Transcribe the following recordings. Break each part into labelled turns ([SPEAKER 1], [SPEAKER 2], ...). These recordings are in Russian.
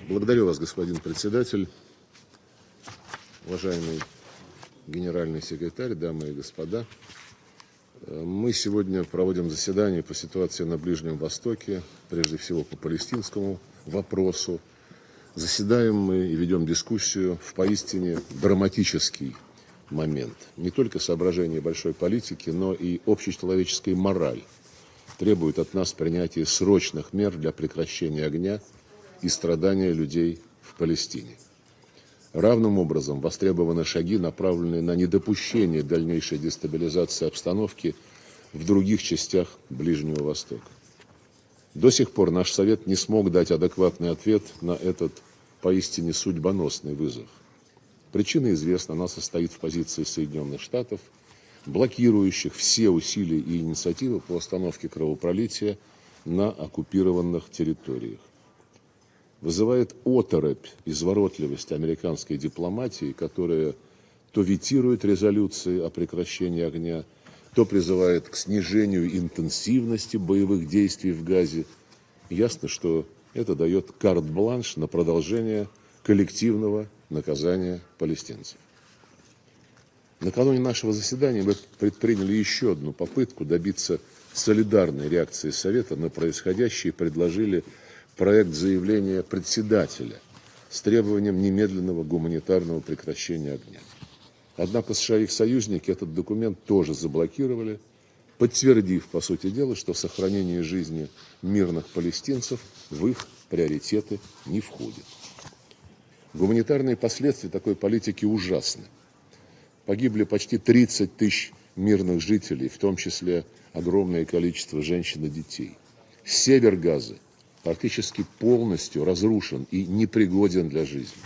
[SPEAKER 1] Благодарю вас, господин председатель, уважаемый генеральный секретарь, дамы и господа. Мы сегодня проводим заседание по ситуации на Ближнем Востоке, прежде всего по палестинскому вопросу. Заседаем мы и ведем дискуссию в поистине драматический момент. Не только соображения большой политики, но и общечеловеческая мораль требует от нас принятия срочных мер для прекращения огня и страдания людей в Палестине. Равным образом востребованы шаги, направленные на недопущение дальнейшей дестабилизации обстановки в других частях Ближнего Востока. До сих пор наш Совет не смог дать адекватный ответ на этот поистине судьбоносный вызов. Причина известна, она состоит в позиции Соединенных Штатов, блокирующих все усилия и инициативы по остановке кровопролития на оккупированных территориях. Вызывает оторопь, изворотливость американской дипломатии, которая то ветирует резолюции о прекращении огня, то призывает к снижению интенсивности боевых действий в Газе. Ясно, что это дает карт-бланш на продолжение коллективного наказания палестинцев. Накануне нашего заседания мы предприняли еще одну попытку добиться солидарной реакции Совета на происходящее и предложили проект заявления председателя с требованием немедленного гуманитарного прекращения огня. Однако США и их союзники этот документ тоже заблокировали, подтвердив, по сути дела, что сохранение жизни мирных палестинцев в их приоритеты не входит. Гуманитарные последствия такой политики ужасны. Погибли почти 30 тысяч мирных жителей, в том числе огромное количество женщин и детей. Север Газы практически полностью разрушен и непригоден для жизни.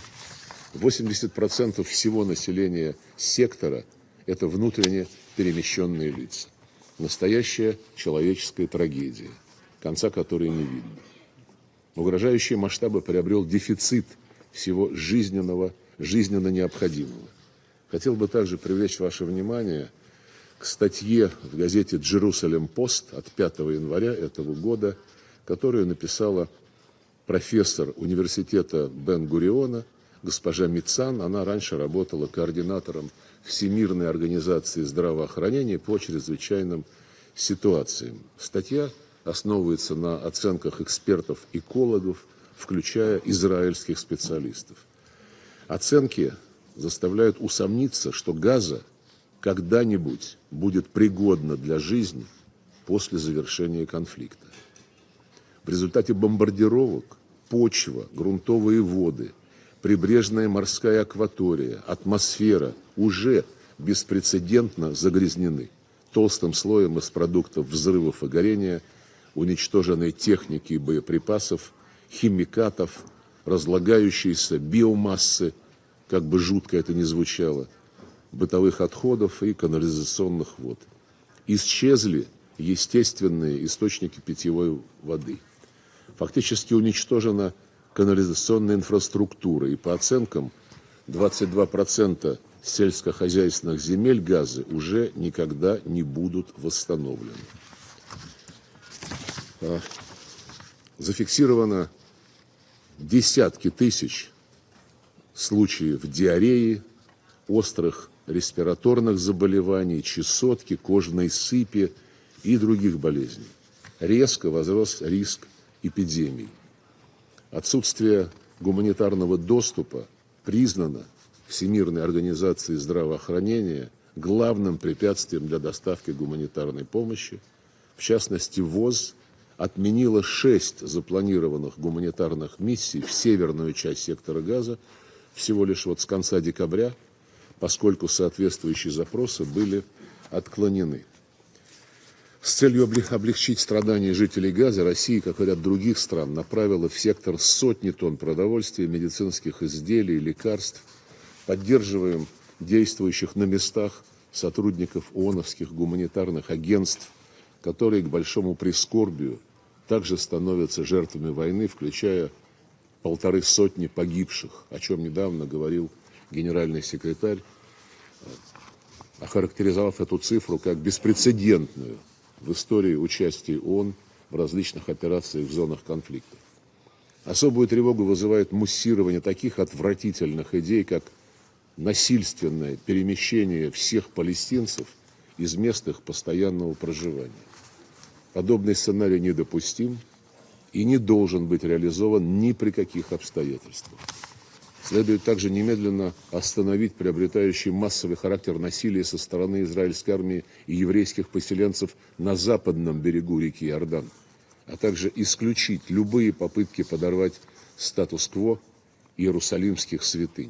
[SPEAKER 1] 80% всего населения сектора – это внутренне перемещенные лица. Настоящая человеческая трагедия, конца которой не видно. Угрожающие масштабы приобрел дефицит всего жизненно необходимого. Хотел бы также привлечь ваше внимание к статье в газете «Jerusalem Post» от 5 января этого года, которую написала профессор университета Бен-Гуриона госпожа Мицан. Она раньше работала координатором Всемирной организации здравоохранения по чрезвычайным ситуациям. Статья основывается на оценках экспертов-экологов, включая израильских специалистов. Оценки заставляют усомниться, что Газа когда-нибудь будет пригодна для жизни после завершения конфликта. В результате бомбардировок почва, грунтовые воды, прибрежная морская акватория, атмосфера уже беспрецедентно загрязнены толстым слоем из продуктов взрывов и горения, уничтоженной техники и боеприпасов, химикатов, разлагающейся биомассы, как бы жутко это ни звучало, бытовых отходов и канализационных вод. Исчезли естественные источники питьевой воды. Фактически уничтожена канализационная инфраструктура, и по оценкам 22% сельскохозяйственных земель Газы уже никогда не будут восстановлены. Зафиксировано десятки тысяч случаев диареи, острых респираторных заболеваний, чесотки, кожной сыпи и других болезней. Резко возрос риск эпидемий. Отсутствие гуманитарного доступа признано Всемирной организацией здравоохранения главным препятствием для доставки гуманитарной помощи. В частности, ВОЗ отменила 6 запланированных гуманитарных миссий в северную часть сектора Газа всего лишь с конца декабря, поскольку соответствующие запросы были отклонены. С целью облегчить страдания жителей Газа Россия, как и ряд других стран, направила в сектор сотни тонн продовольствия, медицинских изделий, лекарств. Поддерживаем действующих на местах сотрудников ООНовских гуманитарных агентств, которые, к большому прискорбию, также становятся жертвами войны, включая 150 погибших, о чем недавно говорил генеральный секретарь, охарактеризовав эту цифру как беспрецедентную в истории участия ООН в различных операциях в зонах конфликтов. Особую тревогу вызывает муссирование таких отвратительных идей, как насильственное перемещение всех палестинцев из мест их постоянного проживания. Подобный сценарий недопустим и не должен быть реализован ни при каких обстоятельствах. Следует также немедленно остановить приобретающий массовый характер насилия со стороны израильской армии и еврейских поселенцев на западном берегу реки Иордан, а также исключить любые попытки подорвать статус-кво иерусалимских святынь.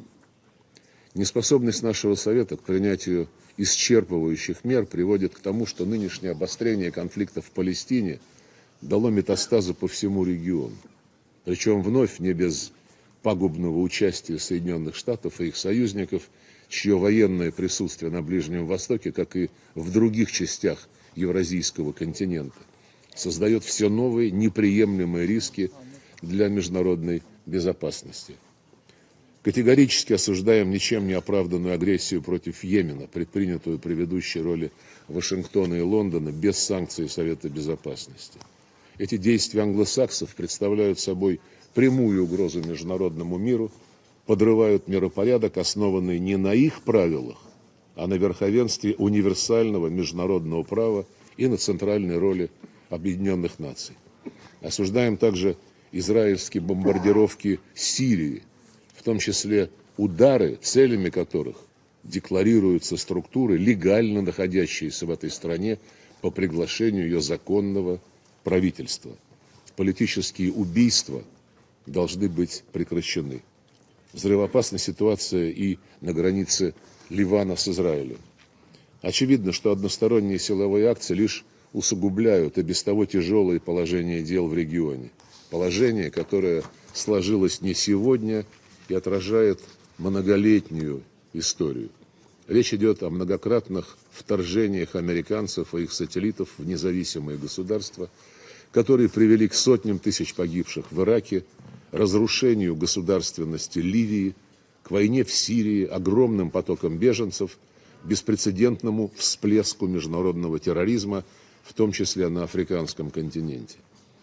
[SPEAKER 1] Неспособность нашего Совета к принятию исчерпывающих мер приводит к тому, что нынешнее обострение конфликта в Палестине дало метастазы по всему региону. Причем вновь не без пагубного участия Соединенных Штатов и их союзников, чье военное присутствие на Ближнем Востоке, как и в других частях Евразийского континента, создает все новые неприемлемые риски для международной безопасности. Категорически осуждаем ничем не оправданную агрессию против Йемена, предпринятую при ведущей роли Вашингтона и Лондона без санкций Совета Безопасности. Эти действия англосаксов представляют собой прямую угрозу международному миру, подрывают миропорядок, основанный не на их правилах, а на верховенстве универсального международного права и на центральной роли Объединенных Наций. Осуждаем также израильские бомбардировки Сирии, в том числе удары, целями которых декларируются структуры, легально находящиеся в этой стране по приглашению ее законного правительства. Политические убийства должны быть прекращены. Взрывоопасная ситуация и на границе Ливана с Израилем. Очевидно, что односторонние силовые акции лишь усугубляют и без того тяжелое положение дел в регионе. Положение, которое сложилось не сегодня и отражает многолетнюю историю. Речь идет о многократных вторжениях американцев и их сателлитов в независимые государства, которые привели к сотням тысяч погибших в Ираке, разрушению государственности Ливии, к войне в Сирии, огромным потокам беженцев, беспрецедентному всплеску международного терроризма, в том числе на африканском континенте.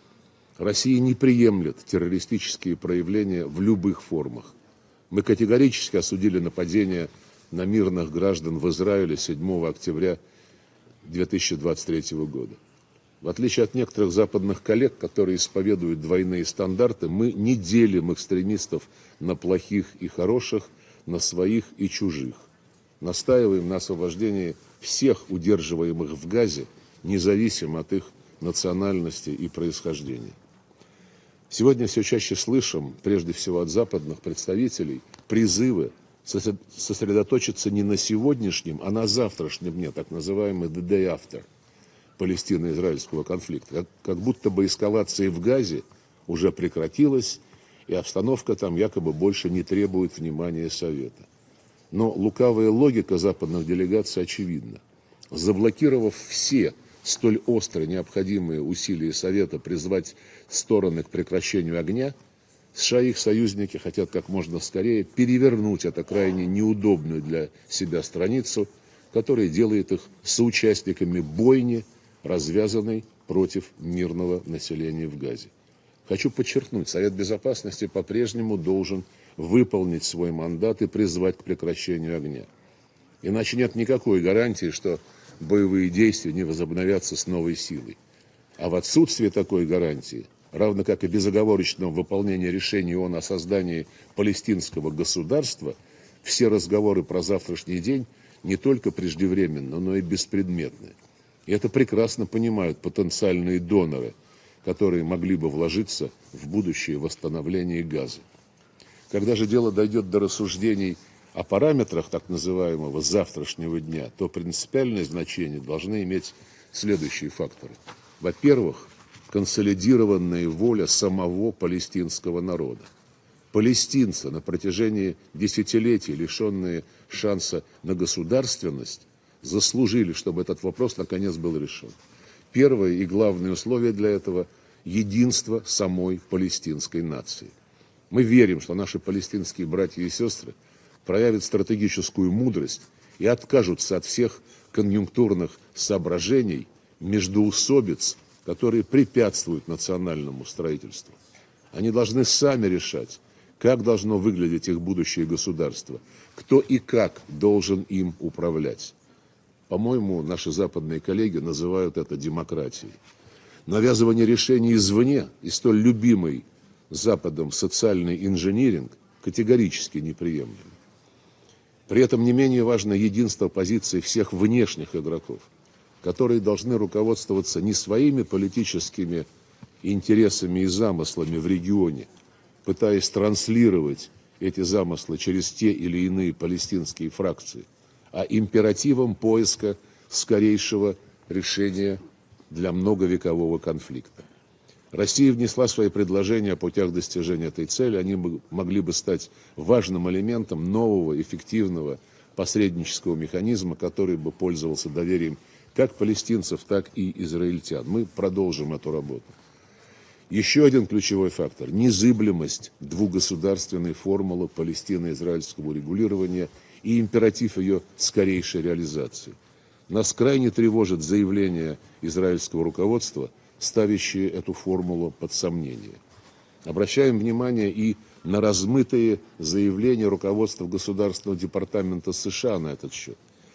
[SPEAKER 1] Россия не приемлет террористические проявления в любых формах. Мы категорически осудили нападение на мирных граждан в Израиле 7 октября 2023 года. В отличие от некоторых западных коллег, которые исповедуют двойные стандарты, мы не делим экстремистов на плохих и хороших, на своих и чужих. Настаиваем на освобождении всех удерживаемых в Газе, независимо от их национальности и происхождения. Сегодня все чаще слышим, прежде всего от западных представителей, призывы сосредоточиться не на сегодняшнем, а на завтрашнем дне, так называемый the day after палестино-израильского конфликта. Как будто бы эскалация в Газе уже прекратилась, и обстановка там якобы больше не требует внимания Совета. Но лукавая логика западных делегаций очевидна. Заблокировав все столь остро необходимые усилия Совета призвать стороны к прекращению огня, США и их союзники хотят как можно скорее перевернуть это крайне неудобную для себя страницу, которая делает их соучастниками бойни, развязанной против мирного населения в Газе. Хочу подчеркнуть, Совет Безопасности по-прежнему должен выполнить свой мандат и призвать к прекращению огня. Иначе нет никакой гарантии, что боевые действия не возобновятся с новой силой. А в отсутствии такой гарантии, равно как и безоговорочного выполнения решения ООН о создании палестинского государства, все разговоры про завтрашний день не только преждевременны, но и беспредметны. И это прекрасно понимают потенциальные доноры, которые могли бы вложиться в будущее восстановление Газы. Когда же дело дойдет до рассуждений о параметрах так называемого завтрашнего дня, то принципиальное значение должны иметь следующие факторы. Во-первых, консолидированная воля самого палестинского народа. Палестинцы, на протяжении десятилетий лишенные шанса на государственность, заслужили, чтобы этот вопрос наконец был решен. Первое и главное условие для этого – единство самой палестинской нации. Мы верим, что наши палестинские братья и сестры проявят стратегическую мудрость и откажутся от всех конъюнктурных соображений, междоусобиц, которые препятствуют национальному строительству. Они должны сами решать, как должно выглядеть их будущее государство, кто и как должен им управлять. По-моему, наши западные коллеги называют это демократией. Навязывание решений извне и столь любимый Западом социальный инжиниринг категорически неприемлем. При этом не менее важно единство позиций всех внешних игроков, которые должны руководствоваться не своими политическими интересами и замыслами в регионе, пытаясь транслировать эти замыслы через те или иные палестинские фракции, а императивом поиска скорейшего решения для многовекового конфликта. Россия внесла свои предложения о путях достижения этой цели. Они могли бы стать важным элементом нового, эффективного посреднического механизма, который бы пользовался доверием как палестинцев, так и израильтян. Мы продолжим эту работу. Еще один ключевой фактор – незыблемость двугосударственной формулы палестино-израильского урегулирования и императив ее скорейшей реализации. Нас крайне тревожит заявление израильского руководства, ставящие эту формулу под сомнение. Обращаем внимание и на размытые заявления руководства Государственного департамента США на этот счет.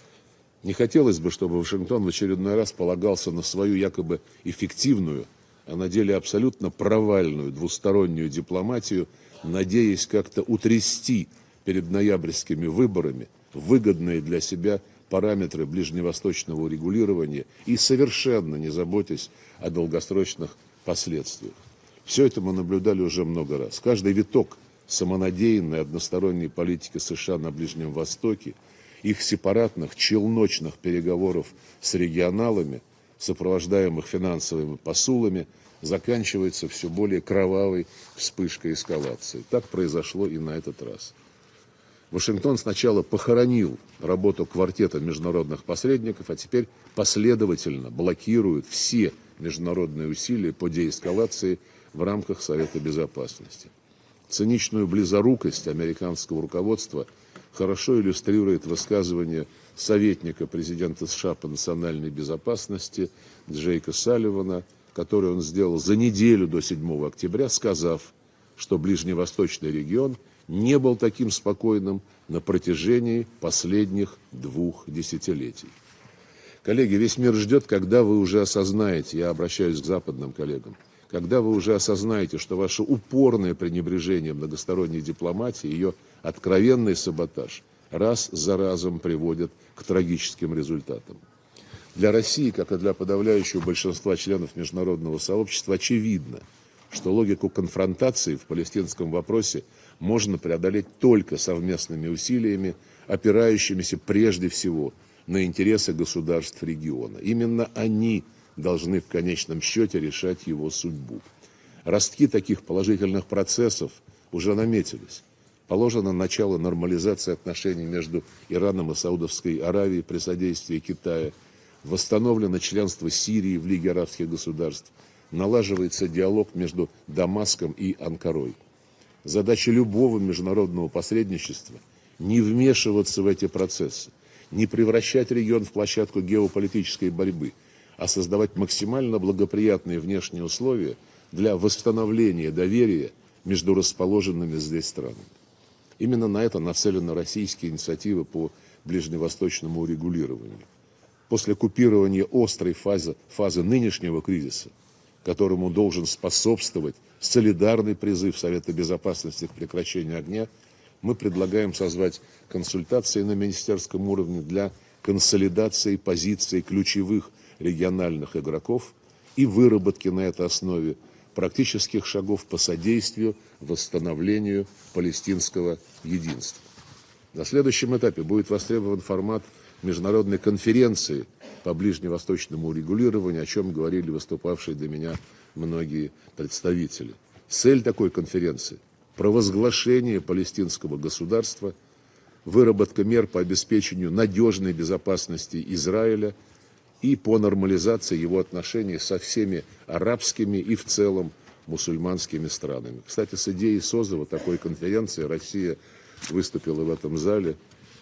[SPEAKER 1] Не хотелось бы, чтобы Вашингтон в очередной раз полагался на свою якобы эффективную, а на деле абсолютно провальную двустороннюю дипломатию, надеясь как-то утрясти перед ноябрьскими выборами выгодные для себя параметры ближневосточного урегулирования и совершенно не заботясь о долгосрочных последствиях. Все это мы наблюдали уже много раз. Каждый виток самонадеянной односторонней политики США на Ближнем Востоке, их сепаратных челночных переговоров с регионалами, сопровождаемых финансовыми посулами, заканчивается все более кровавой вспышкой эскалации. Так произошло и на этот раз. Вашингтон сначала похоронил работу квартета международных посредников, а теперь последовательно блокирует все международные усилия по деэскалации в рамках Совета Безопасности. Циничную близорукость американского руководства хорошо иллюстрирует высказывание советника президента США по национальной безопасности Джейка Салливана, которое он сделал за неделю до 7 октября, сказав, что ближневосточный регион не был таким спокойным на протяжении последних 2 десятилетий. Коллеги, весь мир ждет, когда вы уже осознаете, я обращаюсь к западным коллегам, когда вы уже осознаете, что ваше упорное пренебрежение многосторонней дипломатии, ее откровенный саботаж раз за разом приводят к трагическим результатам. Для России, как и для подавляющего большинства членов международного сообщества, очевидно, что логику конфронтации в палестинском вопросе можно преодолеть только совместными усилиями, опирающимися прежде всего на интересы государств региона. Именно они должны в конечном счете решать его судьбу. Ростки таких положительных процессов уже наметились. Положено начало нормализации отношений между Ираном и Саудовской Аравией при содействии Китая, восстановлено членство Сирии в Лиге арабских государств, налаживается диалог между Дамаском и Анкарой. Задача любого международного посредничества – не вмешиваться в эти процессы, не превращать регион в площадку геополитической борьбы, а создавать максимально благоприятные внешние условия для восстановления доверия между расположенными здесь странами. Именно на это нацелены российские инициативы по ближневосточному урегулированию. После купирования острой фазы нынешнего кризиса, которому должен способствовать солидарный призыв Совета Безопасности к прекращению огня, мы предлагаем созвать консультации на министерском уровне для консолидации позиций ключевых региональных игроков и выработки на этой основе практических шагов по содействию восстановлению палестинского единства. На следующем этапе будет востребован формат международной конференции по ближневосточному урегулированию, о чем говорили выступавшие до меня многие представители. Цель такой конференции – провозглашение палестинского государства, выработка мер по обеспечению надежной безопасности Израиля и по нормализации его отношений со всеми арабскими и в целом мусульманскими странами. Кстати, с идеей созыва такой конференции Россия выступила в этом зале,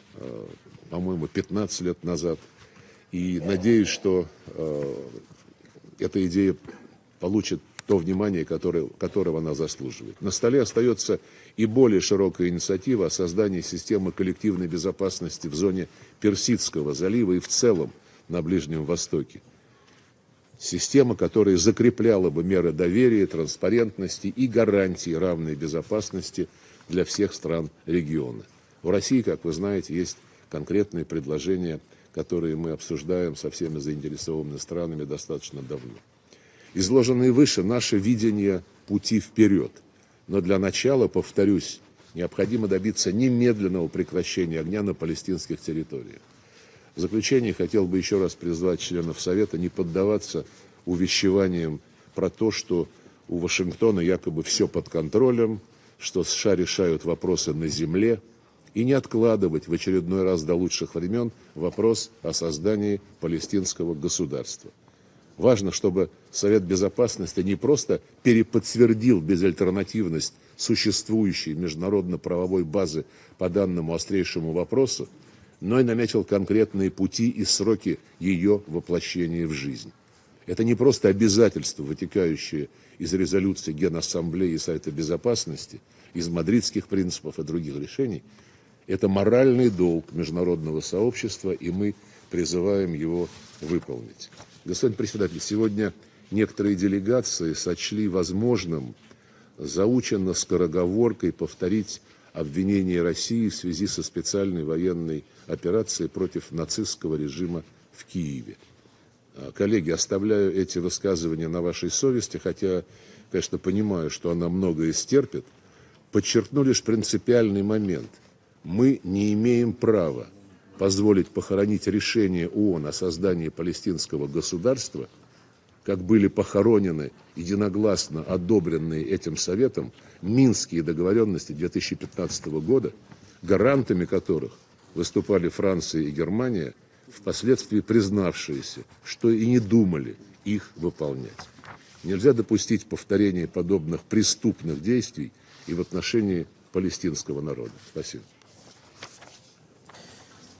[SPEAKER 1] по-моему, 15 лет назад. И надеюсь, что эта идея получит то внимание, которого она заслуживает. На столе остается и более широкая инициатива о создании системы коллективной безопасности в зоне Персидского залива и в целом на Ближнем Востоке. Система, которая закрепляла бы меры доверия, транспарентности и гарантии равной безопасности для всех стран региона. В России, как вы знаете, есть конкретные предложения, которые мы обсуждаем со всеми заинтересованными странами достаточно давно. Изложенные выше наше видение пути вперед. Но для начала, повторюсь, необходимо добиться немедленного прекращения огня на палестинских территориях. В заключение хотел бы еще раз призвать членов Совета не поддаваться увещеваниям про то, что у Вашингтона якобы все под контролем, что США решают вопросы на земле, и не откладывать в очередной раз до лучших времен вопрос о создании палестинского государства. Важно, чтобы Совет Безопасности не просто переподтвердил безальтернативность существующей международно-правовой базы по данному острейшему вопросу, но и наметил конкретные пути и сроки ее воплощения в жизнь. Это не просто обязательства, вытекающие из резолюции Генассамблеи и Совета Безопасности, из мадридских принципов и других решений. Это моральный долг международного сообщества, и мы призываем его выполнить. Господин председатель, сегодня некоторые делегации сочли возможным заученно скороговоркой повторить обвинение России в связи со специальной военной операцией против нацистского режима в Киеве. Коллеги, оставляю эти высказывания на вашей совести, хотя, конечно, понимаю, что она многое стерпит. Подчеркну лишь принципиальный момент. Мы не имеем права позволить похоронить решение ООН о создании палестинского государства, как были похоронены единогласно одобренные этим Советом Минские договоренности 2015 года, гарантами которых выступали Франция и Германия, впоследствии признавшиеся, что и не думали их выполнять. Нельзя допустить повторения подобных преступных действий и в отношении палестинского народа. Спасибо.